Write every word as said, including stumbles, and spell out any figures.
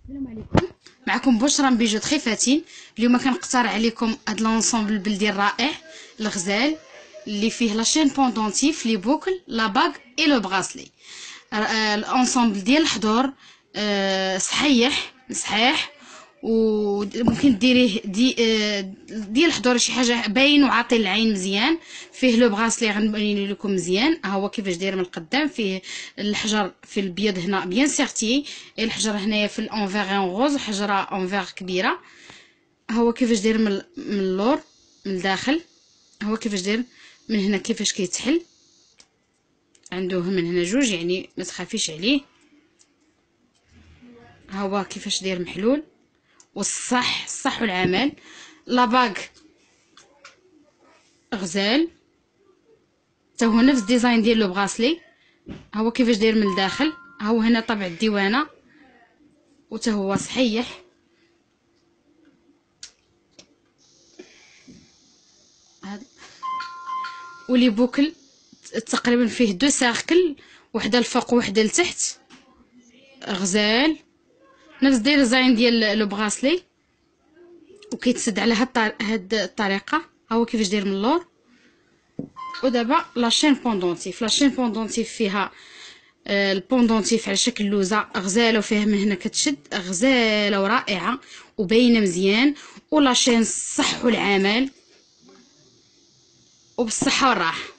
السلام عليكم. معكم بشرى من بيجو تري فاتين. اليوم كنقترح عليكم هاد لونسومبل البلدي الرائع الغزال اللي فيه لاشين بوندونتيف لي بوكل لا باغ اي لو براسلي. الانسومبل ديال الحضور صحيح صحيح، وممكن ديريه دي ديال الحضور شي حاجه باين وعاطي العين مزيان. فيه لو براسلي غنبين لكم مزيان، ها هو كيفاش داير من القدام. فيه الحجر في البيض هنا بيان سيرتي، الحجر هنايا في الانفير ان غوز، حجره انفير كبيره. ها هو كيفاش داير من من اللور من الداخل. ها هو كيفاش داير من هنا، كيفاش كيتحل. عنده من هنا جوج، يعني ما تخافيش عليه. ها هو كيفاش داير محلول، والصح الصح والعمل. لاباغ غزال تا هو نفس الديزاين ديال لو بغاسلي. ها هو كيفاش داير من الداخل. ها هو هنا طبع الديوانه، وتا هو صحيح. هذا ولي بوكل تقريبا فيه دو سيركل، وحده الفوق وحده لتحت. غزال نفس ديزاين ديال لو بغاسلي، وكيتسد على هاد هاد الطريقه. ها هو كيفاش داير من اللور. ودابا لاشين بوندونتيف. لاشين بوندونتيف فيها آه البوندونتيف على شكل لوزه غزاله، وفيها من هنا كتشد غزاله ورائعه وباينه مزيان. ولاشين الصح والعمل وبالصحه والراحه.